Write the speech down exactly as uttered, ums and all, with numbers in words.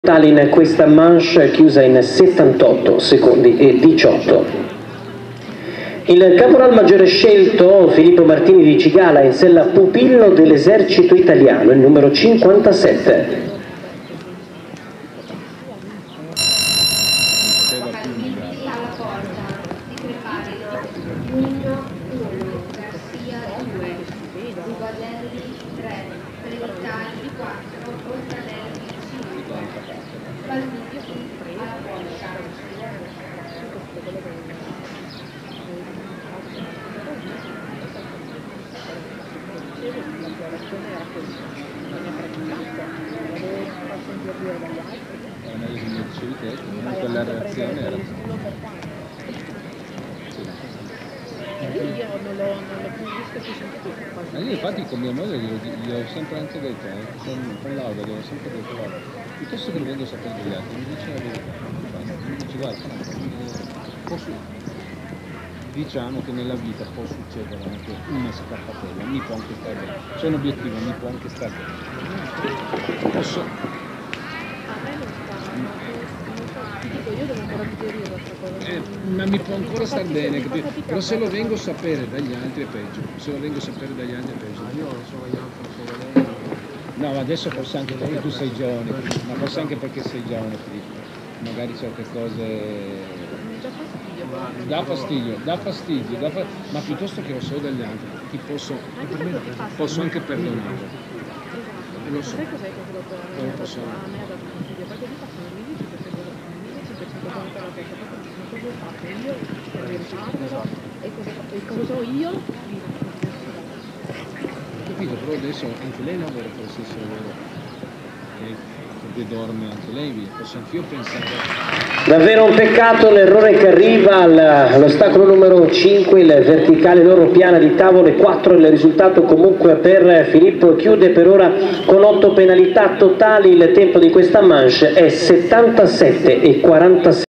totale in questa manche chiusa in settantotto secondi e diciotto. Il caporal maggiore scelto, Filippo Martini di Cigala, in sella pupillo dell'esercito italiano, il numero cinquantasette. Quella reazione era io non l'ho più visto più sentito. Ma io infatti con mia moglie gli ho sempre anche detto, eh, con, con Laura gli ho sempre detto, guarda, piuttosto che mi vengo a sapere degli altri, mi dice la verità, mi dice guarda, posso, diciamo che nella vita può succedere anche una scappatella, mi può anche stare bene, c'è un obiettivo, mi può anche stare bene. Posso... Io devo ancora digerire questa cosa. Eh, ma mi può ancora star bene, capito? Però se lo vengo a sapere dagli altri è peggio. Se lo vengo a sapere dagli altri è peggio. Ma io non sono gli altri, non sono lei. No, ma adesso forse anche perché tu sei giovane, ma forse anche perché sei giovane, Filippo. Magari certe cose... Dà fastidio, dà fastidio, dà fastidio, ma piuttosto che lo so dagli altri, ti posso, posso anche perdonare. Lo so. Sai cos'è che quello che lo posso... a me ha dato fastidio? Perché di fatto non mi dici che sei quello che cosa ho fatto io per rifarmelo e cosa so io? Capito, però adesso anche lei lavora per lo stesso lavoro e dorme anche lei, via. Posso anch'io pensare. Davvero un peccato l'errore che arriva all'ostacolo numero cinque, il verticale d'oro piana di tavole quattro, il risultato comunque per Filippo chiude per ora con otto penalità totali, il tempo di questa manche è settantasette e quarantasei.